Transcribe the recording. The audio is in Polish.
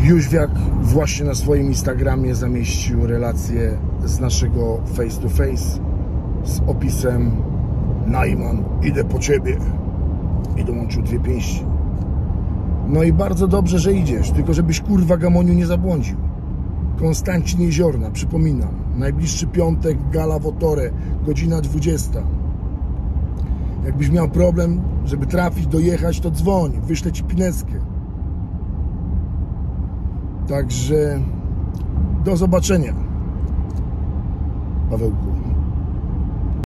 Jóźwiak właśnie na swoim Instagramie zamieścił relację z naszego face to face z opisem: Najman, idę po ciebie. I dołączył 2 pięści. No i bardzo dobrze, że idziesz, tylko żebyś, kurwa, Gamoniu, nie zabłądził. Konstancin Jeziorna, przypominam, najbliższy piątek, gala w Otore, godzina 20. Jakbyś miał problem, żeby trafić, dojechać, to dzwoń, wyślę ci pineskę. Także do zobaczenia, Pawełku.